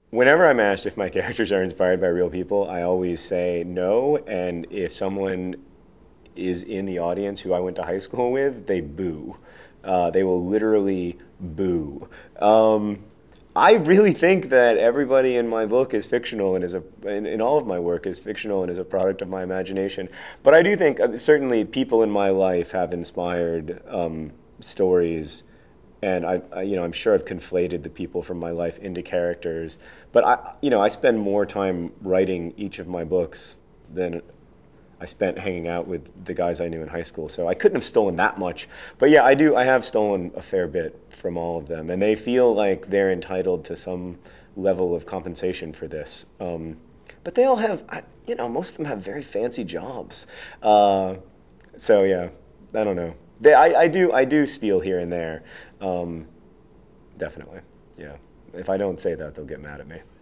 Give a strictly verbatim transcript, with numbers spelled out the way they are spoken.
Whenever I'm asked if my characters are inspired by real people, I always say no. And if someone is in the audience who I went to high school with, they boo. Uh, they will literally boo. Um, I really think that everybody in my book is fictional and is a, in, in all of my work is fictional and is a product of my imagination. But I do think uh, certainly people in my life have inspired um, stories, and I, I, you know, I'm sure I've conflated the people from my life into characters. But I, you know, I spend more time writing each of my books than I spent hanging out with the guys I knew in high school. So I couldn't have stolen that much. But yeah, I do. I have stolen a fair bit from all of them, and they feel like they're entitled to some level of compensation for this. Um, but they all have, I- you know, most of them have very fancy jobs. Uh, so yeah, I don't know. They, I, I do. I do steal here and there. Um, definitely. Yeah. If I don't say that, they'll get mad at me.